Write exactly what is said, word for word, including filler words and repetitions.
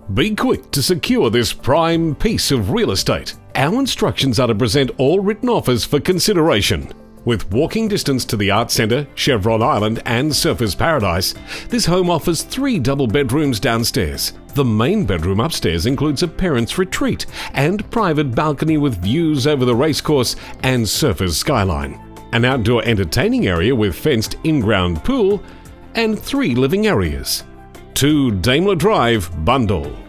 Be quick to secure this prime piece of real estate. Our instructions are to present all written offers for consideration. With walking distance to the Arts Centre, Chevron Island and Surfers Paradise, this home offers three double bedrooms downstairs. The main bedroom upstairs includes a parents' retreat and private balcony with views over the racecourse and Surfers skyline, an outdoor entertaining area with fenced in-ground pool, and three living areas. two Daimler Drive, Bundall.